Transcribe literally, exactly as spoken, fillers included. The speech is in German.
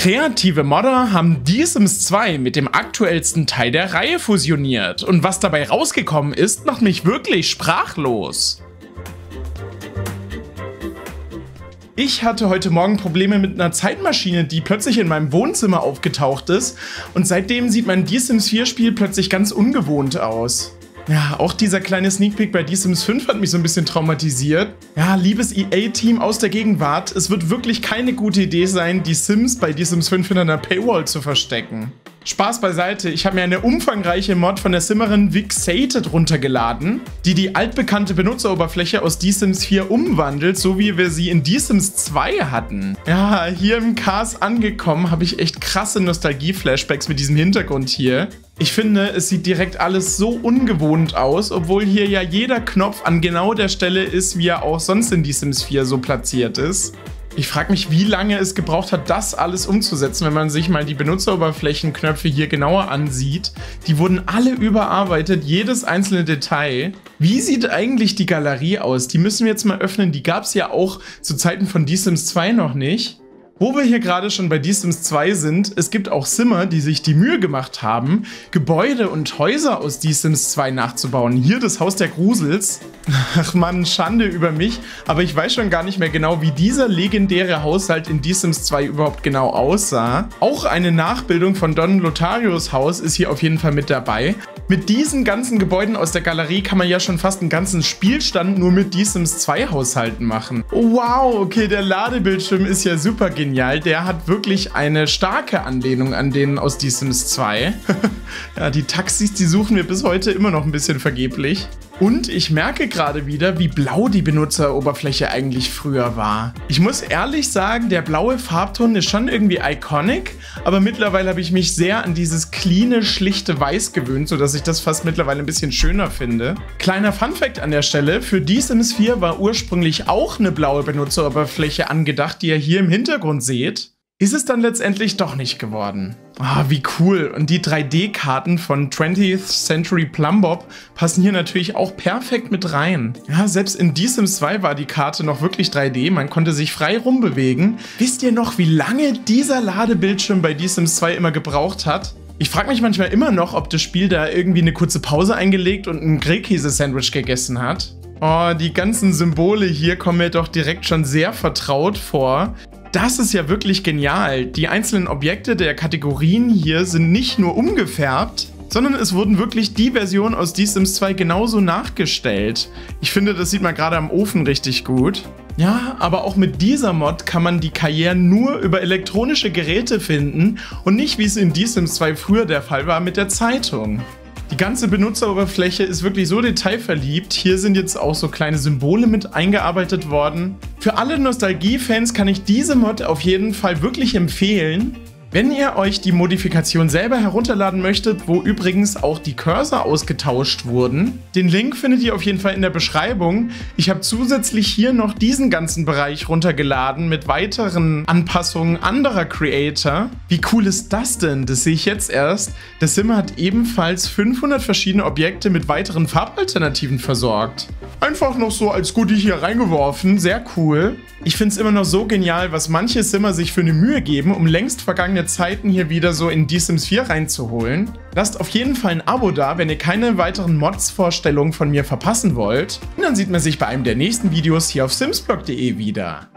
Kreative Modder haben Die Sims zwei mit dem aktuellsten Teil der Reihe fusioniert und was dabei rausgekommen ist, macht mich wirklich sprachlos. Ich hatte heute Morgen Probleme mit einer Zeitmaschine, die plötzlich in meinem Wohnzimmer aufgetaucht ist und seitdem sieht mein Die Sims vier Spiel plötzlich ganz ungewohnt aus. Ja, auch dieser kleine Sneak Peek bei Die Sims fünf hat mich so ein bisschen traumatisiert. Ja, liebes E A-Team aus der Gegenwart, es wird wirklich keine gute Idee sein, die Sims bei Die Sims fünf hinter einer Paywall zu verstecken. Spaß beiseite, ich habe mir eine umfangreiche Mod von der Simmerin Vixated runtergeladen, die die altbekannte Benutzeroberfläche aus Die Sims vier umwandelt, so wie wir sie in Die Sims zwei hatten. Ja, hier im Cars angekommen, habe ich echt krasse Nostalgie-Flashbacks mit diesem Hintergrund hier. Ich finde, es sieht direkt alles so ungewohnt aus, obwohl hier ja jeder Knopf an genau der Stelle ist, wie er auch sonst in Die Sims vier so platziert ist. Ich frage mich, wie lange es gebraucht hat, das alles umzusetzen, wenn man sich mal die Benutzeroberflächenknöpfe hier genauer ansieht. Die wurden alle überarbeitet, jedes einzelne Detail. Wie sieht eigentlich die Galerie aus? Die müssen wir jetzt mal öffnen. Die gab es ja auch zu Zeiten von Die Sims zwei noch nicht. Wo wir hier gerade schon bei Die Sims zwei sind, es gibt auch Simmer, die sich die Mühe gemacht haben, Gebäude und Häuser aus Die Sims zwei nachzubauen. Hier das Haus der Grusels. Ach man, Schande über mich, aber ich weiß schon gar nicht mehr genau, wie dieser legendäre Haushalt in Die Sims zwei überhaupt genau aussah. Auch eine Nachbildung von Don Lotharios Haus ist hier auf jeden Fall mit dabei. Mit diesen ganzen Gebäuden aus der Galerie kann man ja schon fast einen ganzen Spielstand nur mit Die Sims zwei Haushalten machen. Oh, wow, okay, der Ladebildschirm ist ja super genial. Der hat wirklich eine starke Anlehnung an den aus Die Sims zwei. Ja, die Taxis, die suchen wir bis heute immer noch ein bisschen vergeblich. Und ich merke gerade wieder, wie blau die Benutzeroberfläche eigentlich früher war. Ich muss ehrlich sagen, der blaue Farbton ist schon irgendwie iconic, aber mittlerweile habe ich mich sehr an dieses cleane, schlichte Weiß gewöhnt, sodass ich das fast mittlerweile ein bisschen schöner finde. Kleiner Funfact an der Stelle, für Die Sims vier war ursprünglich auch eine blaue Benutzeroberfläche angedacht, die ihr hier im Hintergrund seht. Ist es dann letztendlich doch nicht geworden. Ah, wie cool. Und die drei D-Karten von twentieth Century Plumbob passen hier natürlich auch perfekt mit rein. Ja, selbst in Die Sims zwei war die Karte noch wirklich drei D. Man konnte sich frei rumbewegen. Wisst ihr noch, wie lange dieser Ladebildschirm bei Die Sims zwei immer gebraucht hat? Ich frage mich manchmal immer noch, ob das Spiel da irgendwie eine kurze Pause eingelegt und ein Grillkäse-Sandwich gegessen hat. Oh, die ganzen Symbole hier kommen mir doch direkt schon sehr vertraut vor. Das ist ja wirklich genial. Die einzelnen Objekte der Kategorien hier sind nicht nur umgefärbt, sondern es wurden wirklich die Versionen aus Die Sims zwei genauso nachgestellt. Ich finde, das sieht man gerade am Ofen richtig gut. Ja, aber auch mit dieser Mod kann man die Karrieren nur über elektronische Geräte finden und nicht, wie es in Die Sims zwei früher der Fall war, mit der Zeitung. Die ganze Benutzeroberfläche ist wirklich so detailverliebt. Hier sind jetzt auch so kleine Symbole mit eingearbeitet worden. Für alle Nostalgie-Fans kann ich diese Mod auf jeden Fall wirklich empfehlen. Wenn ihr euch die Modifikation selber herunterladen möchtet, wo übrigens auch die Cursor ausgetauscht wurden, den Link findet ihr auf jeden Fall in der Beschreibung. Ich habe zusätzlich hier noch diesen ganzen Bereich runtergeladen mit weiteren Anpassungen anderer Creator. Wie cool ist das denn? Das sehe ich jetzt erst. Der Sim hat ebenfalls fünfhundert verschiedene Objekte mit weiteren Farbalternativen versorgt. Einfach noch so als Goodie hier reingeworfen. Sehr cool. Ich finde es immer noch so genial, was manche Simmer sich für eine Mühe geben, um längst vergangene Zeiten hier wieder so in Die Sims vier reinzuholen. Lasst auf jeden Fall ein Abo da, wenn ihr keine weiteren Mods-Vorstellungen von mir verpassen wollt. Und dann sieht man sich bei einem der nächsten Videos hier auf simsblog punkt de wieder.